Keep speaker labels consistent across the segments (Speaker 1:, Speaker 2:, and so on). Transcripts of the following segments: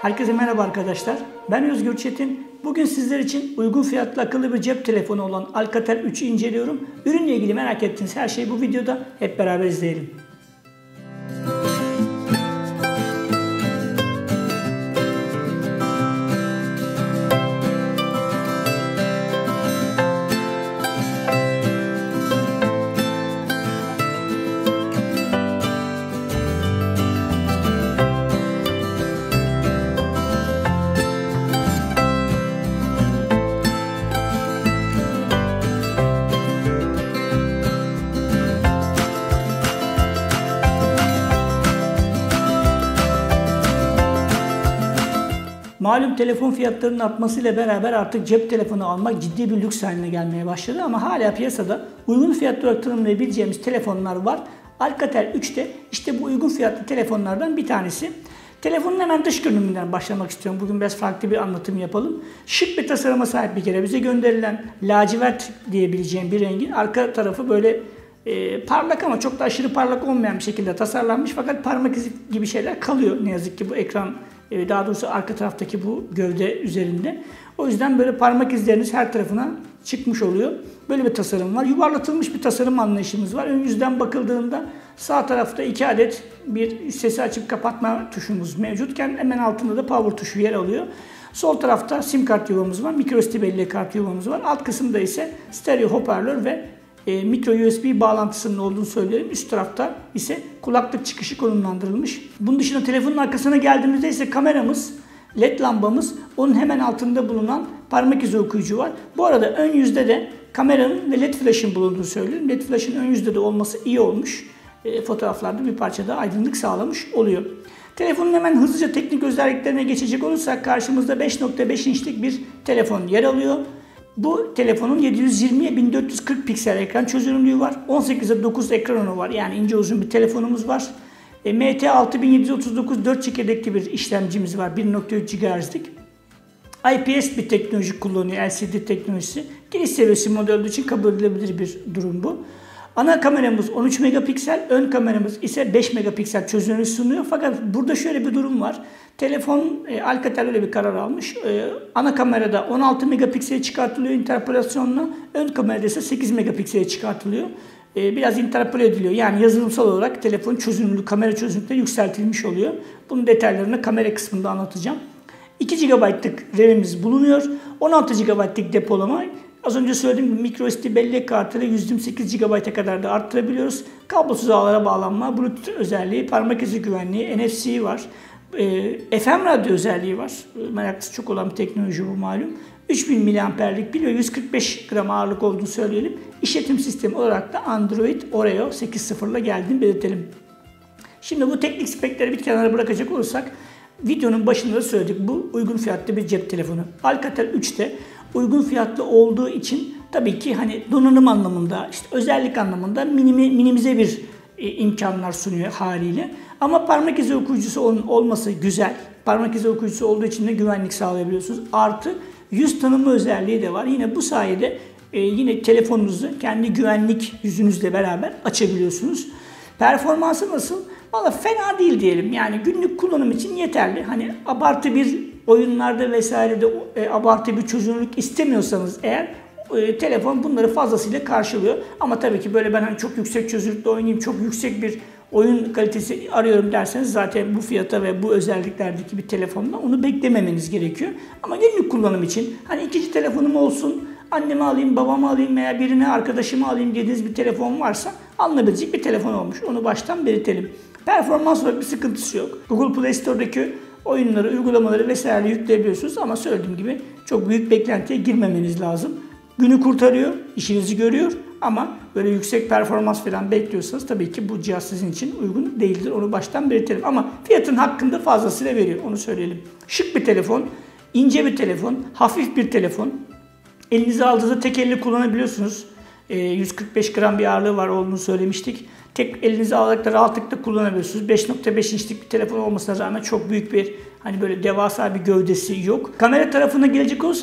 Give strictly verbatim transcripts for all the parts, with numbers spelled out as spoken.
Speaker 1: Herkese merhaba arkadaşlar. Ben Özgür Çetin. Bugün sizler için uygun fiyatlı akıllı bir cep telefonu olan Alcatel üçü inceliyorum. Ürünle ilgili merak ettiğiniz her şeyi bu videoda hep beraber izleyelim. Malum telefon fiyatlarının artmasıyla beraber artık cep telefonu almak ciddi bir lüks haline gelmeye başladı ama hala piyasada uygun fiyatlı olarak tanımlayabileceğimiz telefonlar var. Alcatel üç de işte bu uygun fiyatlı telefonlardan bir tanesi. Telefonun hemen dış görünümünden başlamak istiyorum. Bugün biraz farklı bir anlatım yapalım. Şık bir tasarıma sahip bir kere. Bize gönderilen lacivert diyebileceğim bir rengin arka tarafı böyle e, parlak ama çok da aşırı parlak olmayan bir şekilde tasarlanmış. Fakat parmak izi gibi şeyler kalıyor ne yazık ki bu ekran, daha doğrusu arka taraftaki bu gövde üzerinde. O yüzden böyle parmak izleriniz her tarafına çıkmış oluyor. Böyle bir tasarım var. Yuvarlatılmış bir tasarım anlayışımız var. Ön yüzden bakıldığında sağ tarafta iki adet bir sesi açıp kapatma tuşumuz mevcutken hemen altında da power tuşu yer alıyor. Sol tarafta sim kart yuvamız var. Micro S D belleği kart yuvamız var. Alt kısımda ise stereo hoparlör ve E, micro U S B bağlantısının olduğunu söyleyelim. Üst tarafta ise kulaklık çıkışı konumlandırılmış. Bunun dışında telefonun arkasına geldiğimizde ise kameramız, led lambamız, onun hemen altında bulunan parmak izi okuyucu var. Bu arada ön yüzde de kameranın ve led flash'ın bulunduğunu söylüyorum. Led flash'ın ön yüzde de olması iyi olmuş. E, fotoğraflarda bir parça da aydınlık sağlamış oluyor. Telefonun hemen hızlıca teknik özelliklerine geçecek olursak karşımızda beş nokta beş inçlik bir telefon yer alıyor. Bu telefonun yedi yüz yirmiye bin dört yüz kırk piksel ekran çözünürlüğü var. on sekize dokuz ekranı var. Yani ince uzun bir telefonumuz var. E, M T altı bin yedi yüz otuz dokuz dört çekirdekli bir işlemcimiz var. bir nokta üç gigahertz'lik. I P S bir teknoloji kullanıyor. L C D teknolojisi. Giriş seviyesi model olduğu için kabul edilebilir bir durum bu. Ana kameramız on üç megapiksel, ön kameramız ise beş megapiksel çözünürlük sunuyor. Fakat burada şöyle bir durum var. Telefon, e, Alcatel öyle bir karar almış. E, ana kamerada on altı megapiksel çıkartılıyor interpolasyonla. Ön kamerada ise sekiz megapiksel çıkartılıyor. E, biraz interpole ediliyor. Yani yazılımsal olarak telefon çözünürlüğü, kamera çözünürlüğü yükseltilmiş oluyor. Bunun detaylarını kamera kısmında anlatacağım. iki gigabaytlık RAM'imiz bulunuyor. on altı gigabaytlık depolama. Az önce söylediğim gibi micro S D bellek kartıyla yüz yirmi sekiz gigabayta kadar da arttırabiliyoruz. Kablosuz ağlara bağlanma, Bluetooth özelliği, parmak izi güvenliği, N F C var. E, F M radyo özelliği var. Meraklısı çok olan bir teknoloji bu malum. üç bin miliamperlik pil ve yüz kırk beş gram ağırlık olduğunu söyleyelim. İşletim sistemi olarak da Android Oreo sekiz nokta sıfır ile geldiğini belirtelim. Şimdi bu teknik spekleri bir kenara bırakacak olursak videonun başında da söyledik. Bu uygun fiyatlı bir cep telefonu. Alcatel üçte uygun fiyatlı olduğu için tabii ki hani donanım anlamında, işte özellik anlamında minimi, minimize bir e, imkanlar sunuyor haliyle. Ama parmak izi okuyucusu onun olması güzel. Parmak izi okuyucusu olduğu için de güvenlik sağlayabiliyorsunuz. Artı yüz tanıma özelliği de var. Yine bu sayede e, yine telefonunuzu kendi güvenlik yüzünüzle beraber açabiliyorsunuz. Performansı nasıl? Valla fena değil diyelim. Yani günlük kullanım için yeterli. Hani abartı bir oyunlarda vesairede e, abartı bir çözünürlük istemiyorsanız eğer e, telefon bunları fazlasıyla karşılıyor. Ama tabii ki böyle ben hani çok yüksek çözünürlükte oynayayım, çok yüksek bir oyun kalitesi arıyorum derseniz zaten bu fiyata ve bu özelliklerdeki bir telefonla onu beklememeniz gerekiyor. Ama günlük kullanım için hani ikinci telefonum olsun, anneme alayım, babama alayım veya birine arkadaşıma alayım dediğiniz bir telefon varsa alınabilecek bir telefon olmuş. Onu baştan belirtelim. Performans olarak bir sıkıntısı yok. Google Play Store'daki oyunları, uygulamaları vesaire yükleyebiliyorsunuz ama söylediğim gibi çok büyük beklentiye girmemeniz lazım. Günü kurtarıyor, işinizi görüyor ama böyle yüksek performans falan bekliyorsanız tabii ki bu cihaz sizin için uygun değildir. Onu baştan belirtelim ama fiyatın hakkında fazlasıyla veriyor, onu söyleyelim. Şık bir telefon, ince bir telefon, hafif bir telefon. Elinize aldığınızda tek elle kullanabiliyorsunuz. yüz kırk beş gram bir ağırlığı var olduğunu söylemiştik. Tek elinize alarak da rahatlıkla kullanabiliyorsunuz. beş nokta beş inçlik bir telefon olmasına rağmen çok büyük bir hani böyle devasa bir gövdesi yok. Kamera tarafına gelecek olursak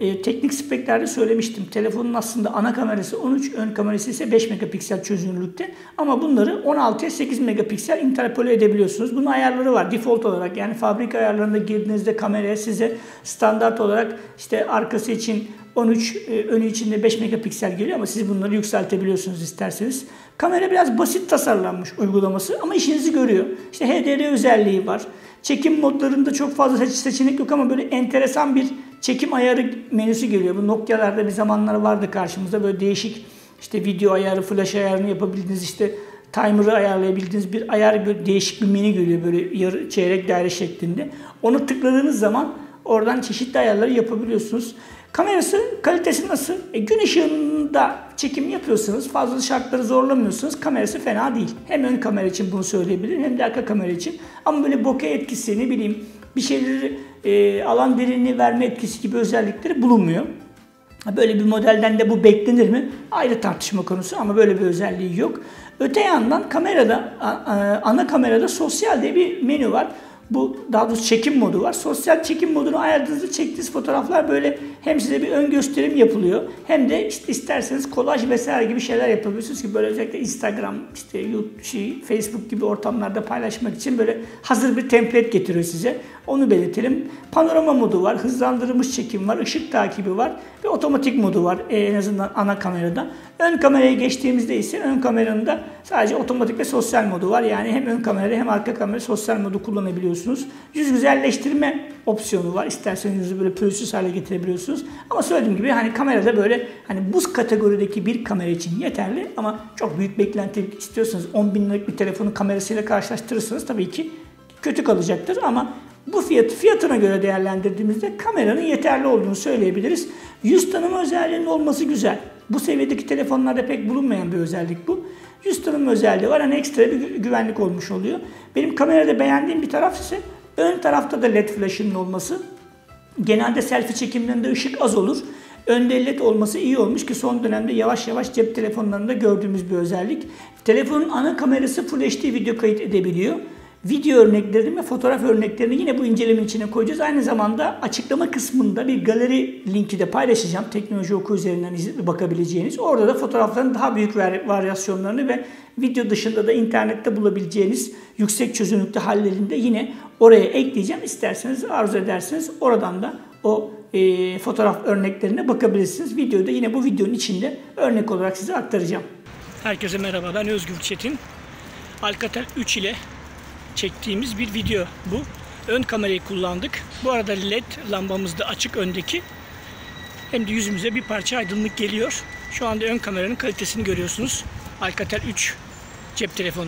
Speaker 1: e, teknik speklerde söylemiştim. Telefonun aslında ana kamerası on üç, ön kamerası ise beş megapiksel çözünürlükte. Ama bunları on altıya sekiz megapiksel interpole edebiliyorsunuz. Bunun ayarları var default olarak. Yani fabrika ayarlarında girdiğinizde kameraya size standart olarak işte arkası için on üç, önü için de beş megapiksel geliyor ama siz bunları yükseltebiliyorsunuz isterseniz. Kamera biraz basit tasarlanmış uygulaması ama işinizi görüyor. İşte H D R özelliği var. Çekim modlarında çok fazla seçenek yok ama böyle enteresan bir çekim ayarı menüsü geliyor. Bu Nokia'larda bir zamanlar vardı karşımızda, böyle değişik işte video ayarı, flash ayarını yapabildiğiniz, işte timer'ı ayarlayabildiğiniz bir ayar, böyle değişik bir menü geliyor böyle yarı çeyrek daire şeklinde. Onu tıkladığınız zaman oradan çeşitli ayarları yapabiliyorsunuz. Kamerası kalitesi nasıl? E, gün ışığında çekim yapıyorsanız, fazla şartları zorlamıyorsanız kamerası fena değil. Hem ön kamera için bunu söyleyebilirim hem de arka kamera için. Ama böyle bokeh etkisi, ne bileyim bir şeyleri e, alan derinliği verme etkisi gibi özellikleri bulunmuyor. Böyle bir modelden de bu beklenir mi? Ayrı tartışma konusu ama böyle bir özelliği yok. Öte yandan kamerada, ana kamerada sosyal diye bir menü var. Bu daha doğrusu çekim modu var. Sosyal çekim modunu ayardığınızda çektiğiniz fotoğraflar böyle hem size bir ön gösterim yapılıyor hem de işte isterseniz kolaj vesaire gibi şeyler yapabiliyorsunuz ki böyle özellikle Instagram, işte YouTube, şey, Facebook gibi ortamlarda paylaşmak için böyle hazır bir template getiriyor size. Onu belirtelim. Panorama modu var, hızlandırılmış çekim var, ışık takibi var ve otomatik modu var en azından ana kamerada. Ön kameraya geçtiğimizde ise ön kameranın da sadece otomatik ve sosyal modu var. Yani hem ön kamerada hem arka kamerada sosyal modu kullanabiliyorsunuz. Yüz güzelleştirme opsiyonu var. İsterseniz yüzü böyle pürüzsüz hale getirebiliyorsunuz. Ama söylediğim gibi hani kamerada böyle hani bu kategorideki bir kamera için yeterli ama çok büyük beklenti istiyorsanız on bin liralık bir telefonu kamerasıyla karşılaştırırsanız tabii ki kötü kalacaktır ama bu fiyatı fiyatına göre değerlendirdiğimizde kameranın yeterli olduğunu söyleyebiliriz. Yüz tanıma özelliğinin olması güzel. Bu seviyedeki telefonlarda pek bulunmayan bir özellik bu. Yüz tanıma özelliği var. Hani ekstra bir güvenlik olmuş oluyor. Benim kamerada beğendiğim bir taraf ise ön tarafta da led flash'ının olması. Genelde selfie çekimlerinde ışık az olur. Önde led olması iyi olmuş ki son dönemde yavaş yavaş cep telefonlarında gördüğümüz bir özellik. Telefonun ana kamerası Full H D video kayıt edebiliyor. Video örneklerini ve fotoğraf örneklerini yine bu inceleme içine koyacağız. Aynı zamanda açıklama kısmında bir galeri linki de paylaşacağım. Teknoloji Oku üzerinden bakabileceğiniz. Orada da fotoğrafların daha büyük varyasyonlarını ve video dışında da internette bulabileceğiniz yüksek çözünürlükte hallerini de yine oraya ekleyeceğim. İsterseniz, arzu ederseniz oradan da o e, fotoğraf örneklerine bakabilirsiniz. Videoda yine bu videonun içinde örnek olarak size aktaracağım. Herkese merhaba, ben Özgür Çetin. Alcatel üç ile çektiğimiz bir video bu. Ön kamerayı kullandık. Bu arada led lambamız da açık öndeki. Hem de yüzümüze bir parça aydınlık geliyor. Şu anda ön kameranın kalitesini görüyorsunuz. Alcatel üç cep telefonunun.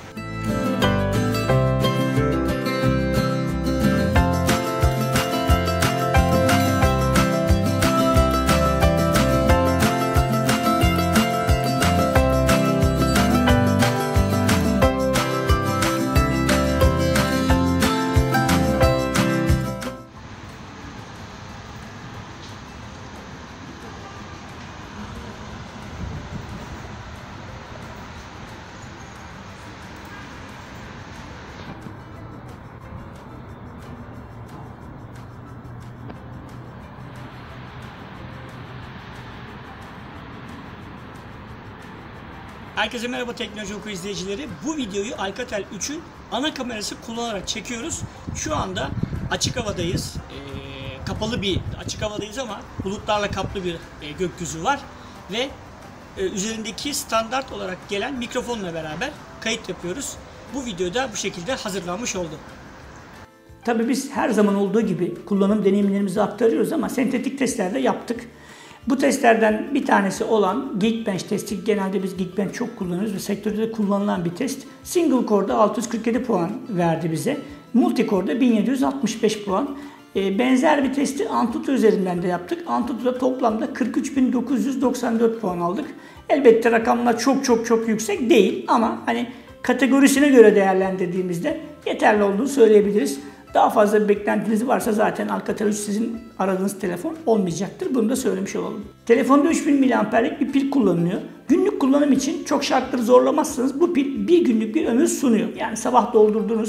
Speaker 1: Herkese merhaba Teknoloji Oku izleyicileri. Bu videoyu Alcatel üçün ana kamerası kullanarak çekiyoruz. Şu anda açık havadayız. E, kapalı bir açık havadayız ama bulutlarla kaplı bir e, gökyüzü var. Ve e, üzerindeki standart olarak gelen mikrofonla beraber kayıt yapıyoruz. Bu videoda bu şekilde hazırlanmış oldu. Tabii biz her zaman olduğu gibi kullanım deneyimlerimizi aktarıyoruz ama sentetik testler de yaptık. Bu testlerden bir tanesi olan Geekbench testi, genelde biz Geekbench çok kullanıyoruz ve sektörde de kullanılan bir test. Single core'da altı yüz kırk yedi puan verdi bize. Multi core'da bin yedi yüz altmış beş puan. E, benzer bir testi Antutu üzerinden de yaptık. Antutu'da toplamda kırk üç bin dokuz yüz doksan dört puan aldık. Elbette rakamlar çok çok çok yüksek değil ama hani kategorisine göre değerlendirdiğimizde yeterli olduğunu söyleyebiliriz. Daha fazla bir beklentiniz varsa zaten Alcatel üç sizin aradığınız telefon olmayacaktır. Bunu da söylemiş olalım. Telefonda üç bin miliamperlik bir pil kullanılıyor. Günlük kullanım için çok şartları zorlamazsanız bu pil bir günlük bir ömür sunuyor. Yani sabah doldurdunuz,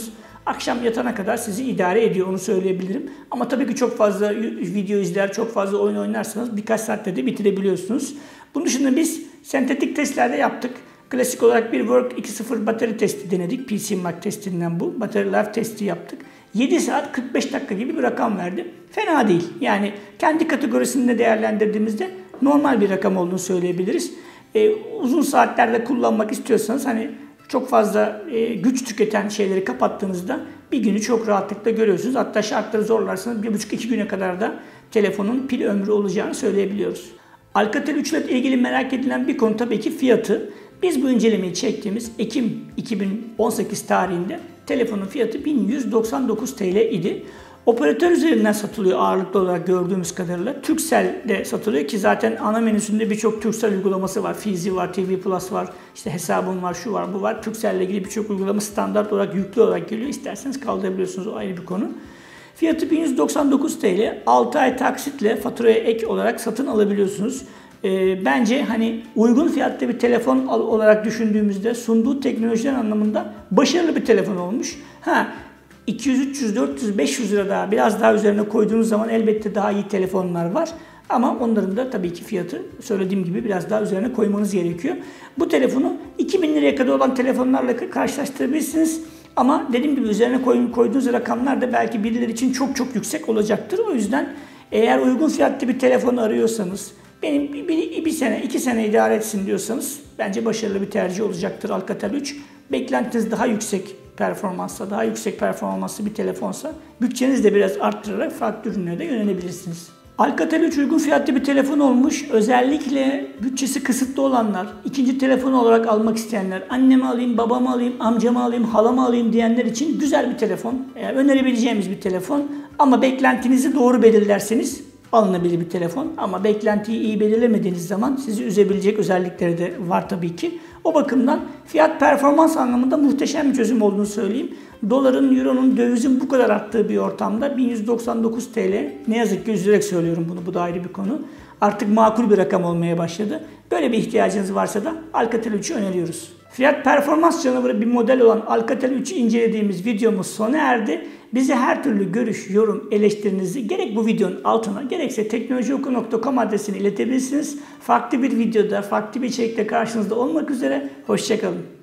Speaker 1: akşam yatana kadar sizi idare ediyor, onu söyleyebilirim. Ama tabii ki çok fazla video izler, çok fazla oyun oynarsanız birkaç saatte de bitirebiliyorsunuz. Bunun dışında biz sentetik testlerde yaptık. Klasik olarak bir Work iki nokta sıfır batarya testi denedik. P C Mark testinden bu. Battery Life testi yaptık. yedi saat kırk beş dakika gibi bir rakam verdi. Fena değil. Yani kendi kategorisinde değerlendirdiğimizde normal bir rakam olduğunu söyleyebiliriz. Ee, uzun saatlerde kullanmak istiyorsanız hani çok fazla e, güç tüketen şeyleri kapattığınızda bir günü çok rahatlıkla görüyorsunuz. Hatta şartları zorlarsanız bir buçuk iki güne kadar da telefonun pil ömrü olacağını söyleyebiliyoruz. Alcatel üç ile ilgili merak edilen bir konu tabii ki fiyatı. Biz bu incelemeyi çektiğimiz Ekim iki bin on sekiz tarihinde telefonun fiyatı bin yüz doksan dokuz TL idi. Operatör üzerinden satılıyor ağırlıklı olarak gördüğümüz kadarıyla. Turkcell'de satılıyor ki zaten ana menüsünde birçok Turkcell uygulaması var. Fizi var, T V Plus var, işte hesabım var, şu var, bu var. Turkcell ile ilgili birçok uygulama standart olarak yüklü olarak geliyor. İsterseniz kaldırabiliyorsunuz, o ayrı bir konu. Fiyatı bin yüz doksan dokuz TL. altı ay taksitle faturaya ek olarak satın alabiliyorsunuz. E, bence hani uygun fiyatlı bir telefon olarak düşündüğümüzde sunduğu teknolojiler anlamında başarılı bir telefon olmuş. Ha, iki yüz, üç yüz, dört yüz, beş yüz lira daha biraz daha üzerine koyduğunuz zaman elbette daha iyi telefonlar var. Ama onların da tabii ki fiyatı söylediğim gibi biraz daha üzerine koymanız gerekiyor. Bu telefonu iki bin liraya kadar olan telefonlarla karşılaştırabilirsiniz. Ama dediğim gibi üzerine koyduğunuz rakamlar da belki birileri için çok çok yüksek olacaktır. O yüzden eğer uygun fiyatlı bir telefon arıyorsanız, benim bir, bir, bir sene, iki sene idare etsin diyorsanız bence başarılı bir tercih olacaktır Alcatel üç. Beklentiniz daha yüksek performansla, daha yüksek performanslı bir telefonsa bütçenizi de biraz arttırarak farklı ürünlere de yönelebilirsiniz. Alcatel üç uygun fiyatlı bir telefon olmuş. Özellikle bütçesi kısıtlı olanlar, ikinci telefon olarak almak isteyenler, annemi alayım, babamı alayım, amcamı alayım, halamı alayım diyenler için güzel bir telefon. Yani önerebileceğimiz bir telefon. Ama beklentinizi doğru belirlerseniz alınabilir bir telefon. Ama beklentiyi iyi belirlemediğiniz zaman sizi üzebilecek özellikleri de var tabii ki. O bakımdan fiyat performans anlamında muhteşem bir çözüm olduğunu söyleyeyim. Doların, euronun, dövizin bu kadar arttığı bir ortamda bin yüz doksan dokuz TL, ne yazık ki üzülerek söylüyorum bunu, bu da ayrı bir konu. Artık makul bir rakam olmaya başladı. Böyle bir ihtiyacınız varsa da Alcatel üçü öneriyoruz. Fiyat performans canavarı bir model olan Alcatel üçü incelediğimiz videomuz sona erdi. Bize her türlü görüş, yorum, eleştirinizi gerek bu videonun altına gerekse teknolojioku nokta com adresine iletebilirsiniz. Farklı bir videoda, farklı bir içerikle karşınızda olmak üzere. Hoşça kalın.